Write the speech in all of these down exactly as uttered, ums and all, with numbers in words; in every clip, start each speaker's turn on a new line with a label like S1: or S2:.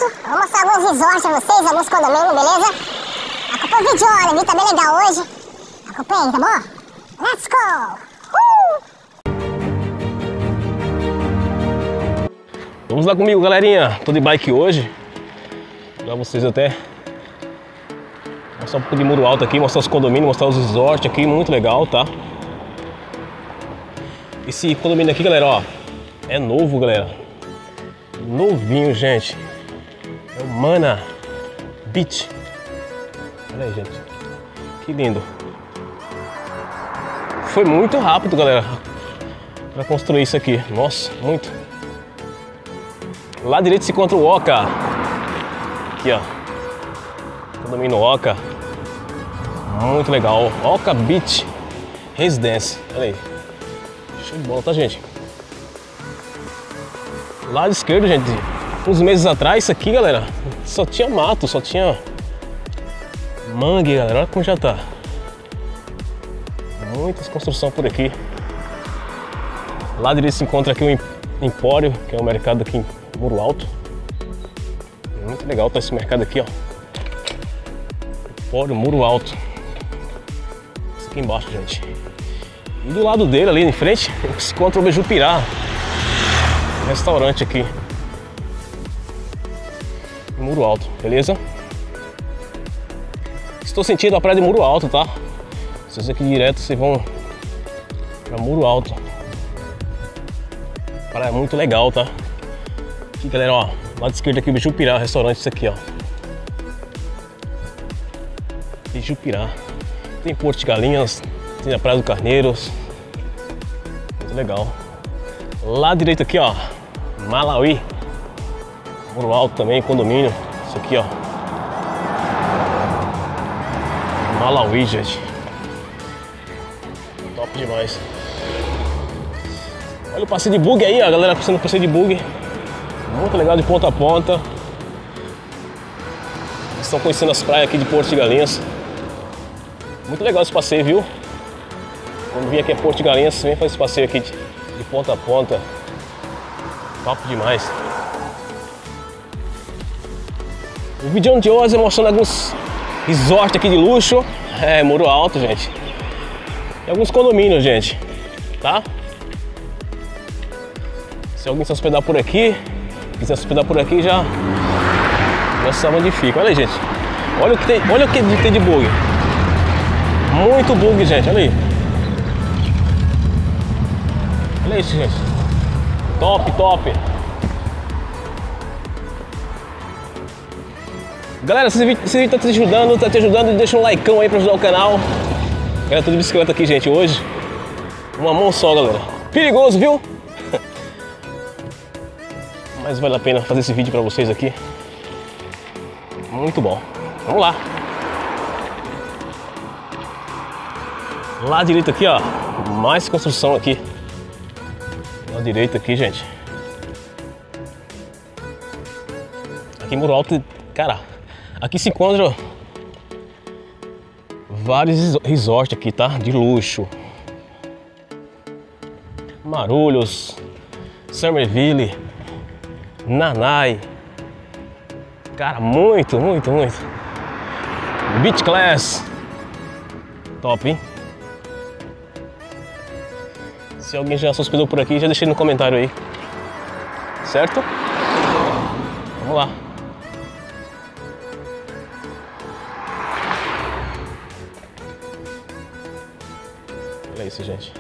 S1: Eu vou mostrar alguns resorts pra vocês, alguns condomínios, beleza? Acompanha o vídeo, olha, o vídeo tá bem legal hoje. Acompanha, tá bom? Let's go! Uh!
S2: Vamos lá comigo, galerinha. Tô de bike hoje. Pra vocês até mostrar um pouco de Muro Alto aqui, mostrar os condomínios, mostrar os resorts aqui, muito legal, tá? Esse condomínio aqui, galera, ó, é novo, galera. Novinho, gente. É o Mana Beach. Olha aí, gente. Que lindo. Foi muito rápido, galera, pra construir isso aqui. Nossa, muito. Lá direito se encontra o Oca. Aqui, ó. Condomínio Oca. Muito legal. Oca Beach Residence. Olha aí. Show de bola, tá, gente? Lado esquerdo, gente, uns meses atrás, isso aqui, galera, só tinha mato, só tinha mangue, galera. Olha como já tá. Muitas construções por aqui. Lá direito se encontra aqui o Empório, que é o mercado aqui em Muro Alto. Muito legal tá esse mercado aqui, ó. Empório Muro Alto. Isso aqui embaixo, gente. E do lado dele, ali em frente, se encontra o Bejupirá. Restaurante aqui. Muro Alto, beleza? Estou sentindo a praia de Muro Alto, tá? Vocês aqui direto, vocês vão pra Muro Alto. Praia muito legal, tá? Aqui, galera, ó. Lado esquerdo aqui, o Bejupirá, restaurante, isso aqui, ó. Bejupirá. Tem Porto de Galinhas, tem a Praia do Carneiros. Muito legal. Lá direito aqui, ó, Malawi. Muro Alto também, condomínio. Isso aqui, ó. Malawi, gente. Top demais. Olha o passeio de bug aí, ó, galera, passando o passeio de bug. Muito legal de ponta a ponta. Estão conhecendo as praias aqui de Porto de Galinhas. Muito legal esse passeio, viu? Quando vim aqui a Porto de Galinhas, vem fazer esse passeio aqui de, de ponta a ponta. Top demais. O vídeo de hoje é mostrando alguns resorts aqui de luxo. É, Muro Alto, gente. E alguns condomínios, gente. Tá? Se alguém se hospedar por aqui, quiser se hospedar por aqui, já já sabe onde fica. Olha aí, gente. Olha o que tem, olha o que tem de bug. Muito bug, gente. Olha aí. Olha isso, gente. Top, top. Galera, se esse vídeo tá te ajudando, tá te ajudando, deixa um likeão aí pra ajudar o canal. Galera, tô de bicicleta aqui, gente, hoje. Uma mão só, galera. Perigoso, viu? Mas vale a pena fazer esse vídeo pra vocês aqui. Muito bom. Vamos lá. Lá direito aqui, ó. Mais construção aqui. Lá direito aqui, gente. Aqui em Muro Alto, cara, aqui se encontra vários resorts aqui, tá? De luxo. Marulhos, Summerville, Nanai. Cara, muito, muito, muito. Beach Class. Top, hein? Se alguém já se hospedou por aqui, já deixei no comentário aí. Certo? Vamos lá. Olha isso, gente.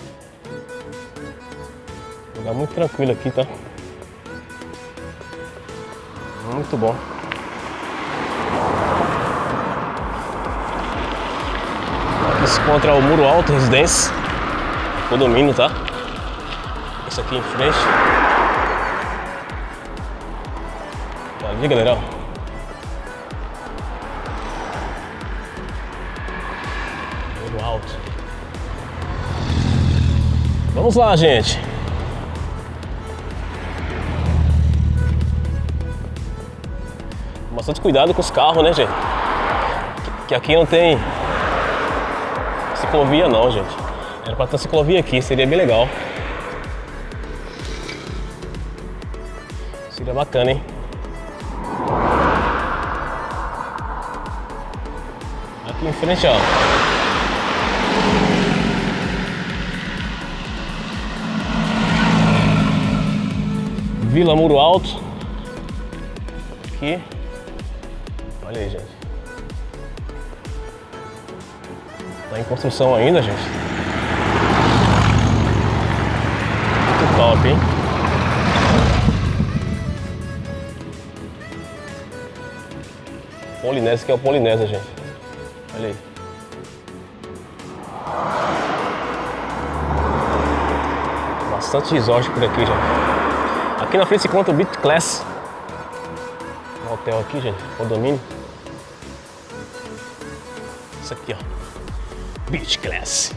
S2: Lugar muito tranquilo aqui, tá? Muito bom. Aqui se encontra o Muro Alto Residência. Condomínio, tá? Esse aqui em frente. Tá ali, galera. Muro Alto. Vamos lá, gente. Bastante cuidado com os carros, né, gente? Que aqui não tem ciclovia, não, gente. Era pra ter ciclovia aqui, seria bem legal. Seria bacana, hein? Aqui em frente, ó. Vila Muro Alto. Aqui. Olha aí, gente. Tá em construção ainda, gente. Muito top, hein? Polinésia, que é o Polinésia, gente. Olha aí. Bastante resort por aqui, gente. Aqui na frente se encontra o Beach Class. Um hotel aqui, gente. Condomínio. Isso aqui, ó. Beach Class.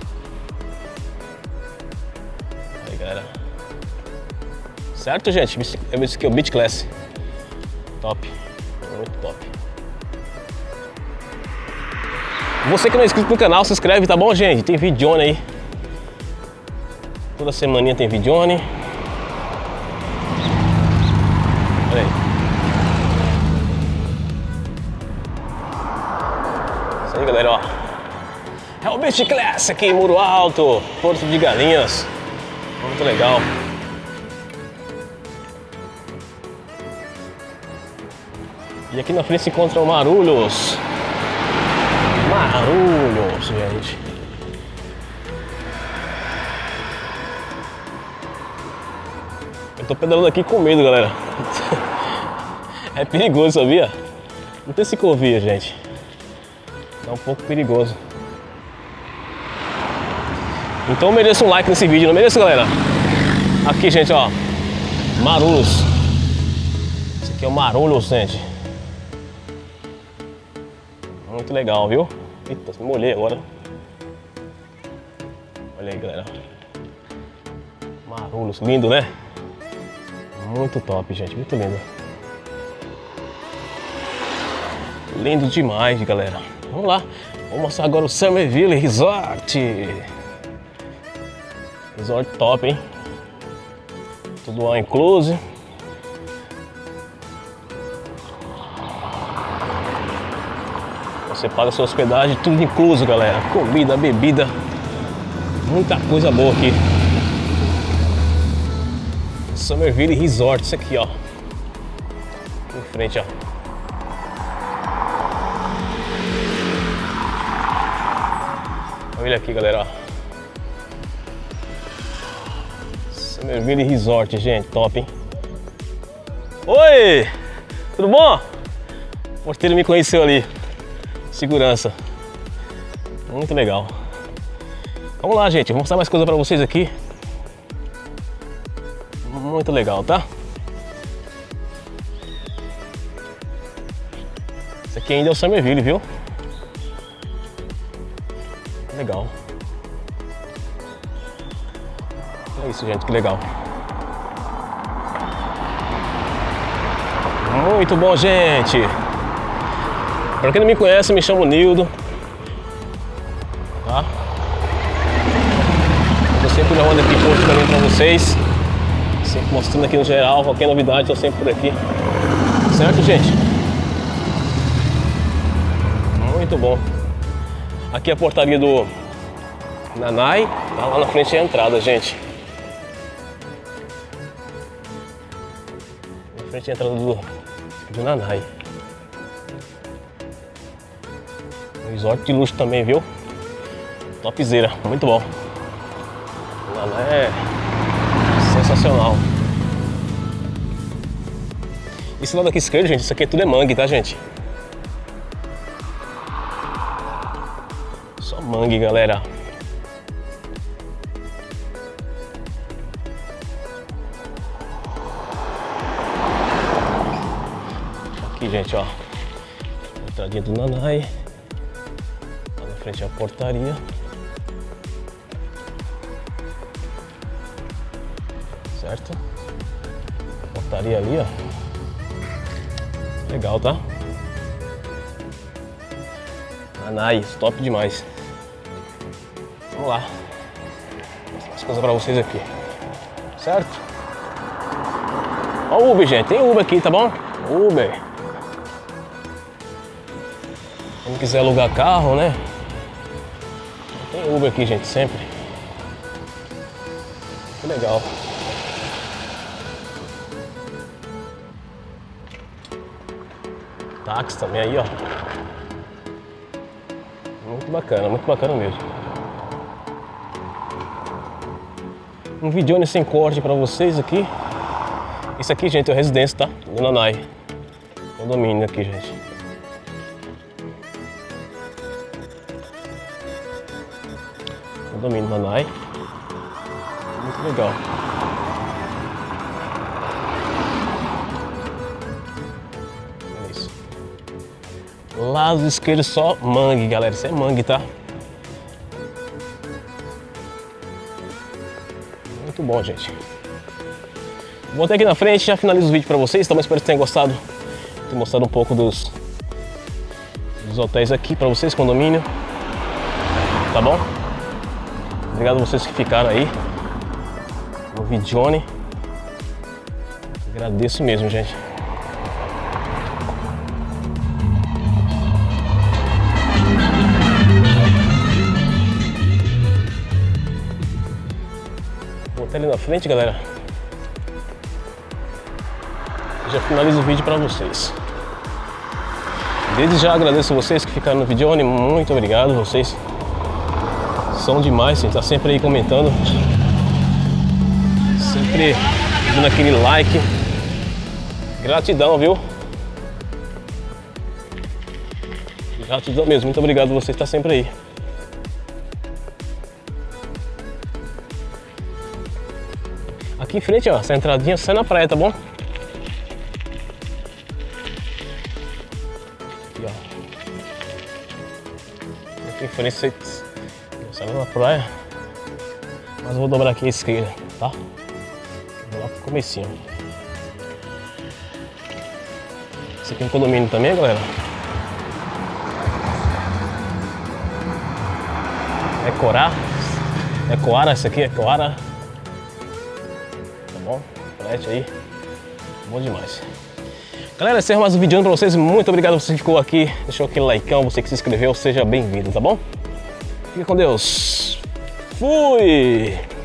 S2: Aí, galera. Certo, gente? Esse aqui é o Beach Class. Top. Muito top. Você que não é inscrito no canal, se inscreve, tá bom, gente? Tem videone aí. Toda semaninha tem videone. Olha aí. Isso aí, galera, ó. É o Beach Class aqui em Muro Alto, Porto de Galinhas. Muito legal. E aqui na frente se encontra o Marulhos. Marulhos, gente. Eu tô pedalando aqui com medo, galera. É perigoso, sabia? Não tem ciclovia, gente. É um pouco perigoso. Então eu mereço um like nesse vídeo, não mereço, galera? Aqui, gente, ó. Marulhos. Esse aqui é o Marulhos, gente. Muito legal, viu? Eita, me molhei agora. Olha aí, galera. Marulhos, lindo, né? Muito top, gente, muito lindo. Lindo demais, galera. Vamos lá, vou mostrar agora o Summerville Resort. Resort top, hein? Tudo all inclusive. Você paga sua hospedagem, tudo incluso, galera. Comida, bebida, muita coisa boa aqui. Summerville Resort, isso aqui, ó. Aqui em frente, ó. Olha aqui, galera, ó. Summerville Resort, gente, top, hein? Oi! Tudo bom? O porteiro me conheceu ali. Segurança. Muito legal. Vamos lá, gente. Vou mostrar mais coisa pra vocês aqui. Muito legal, tá? Esse aqui ainda é o Summerville, viu? Legal. É isso, gente. Que legal. Muito bom, gente. Pra quem não me conhece, me chamo Nildo. Tá? Eu sempre gravando aqui Porto de Galinhas pra vocês. Sempre mostrando aqui no geral, qualquer novidade, eu sempre por aqui. Certo, gente? Muito bom. Aqui é a portaria do Nanai. Tá lá na frente é a entrada, gente. Na frente é a entrada do, do Nanai. Resort de luxo também, viu? Topzera, muito bom. Nanai é sensacional. Esse lado aqui esquerdo, gente, isso aqui é tudo é mangue, tá, gente? Só mangue, galera. Aqui, gente, ó. Entradinha do Nanai. Lá na frente é a portaria. Certo? Portaria ali, ó. Legal, tá? Nanai, top demais. Vamos lá. Vou mostrar as coisas pra vocês aqui. Certo? Ó o Uber, gente. Tem Uber aqui, tá bom? Uber. Quem quiser alugar carro, né? Tem Uber aqui, gente, sempre. Que legal. Táxi também aí, ó. Muito bacana, muito bacana mesmo. Um vídeo sem corte pra vocês aqui. Isso aqui, gente, é a residência, tá? Do Nanai. Condomínio aqui, gente. Condomínio Nanai. Muito legal. É isso. Lado esquerdo só mangue, galera. Isso é mangue, tá? Muito bom, gente. Vou até aqui na frente, já finalizo o vídeo pra vocês, então espero que tenham gostado. Ter mostrado um pouco dos, dos hotéis aqui pra vocês, condomínio. Tá bom? Obrigado a vocês que ficaram aí no videone. Agradeço mesmo, gente. Vou até ali na frente, galera. Já finalizo o vídeo para vocês. Desde já agradeço vocês que ficaram no vídeo. Muito obrigado, vocês são demais, gente. Tá sempre aí comentando, sempre dando aquele like. Gratidão, viu? Gratidão mesmo. Muito obrigado, você está sempre aí. Aqui em frente, ó, essa entradinha sai na praia, tá bom? Aqui em frente você sai na praia, mas eu vou dobrar aqui à esquerda, tá? Vou lá pro comecinho. Esse aqui é um condomínio também, galera. É Corá, é Coara, esse aqui é Coara. Tá bom? Frete aí, bom demais. Galera, esse é mais um vídeo pra vocês. Muito obrigado a você que ficou aqui, deixou aquele likeão, você que se inscreveu, seja bem-vindo, tá bom? Fique com Deus. Fui!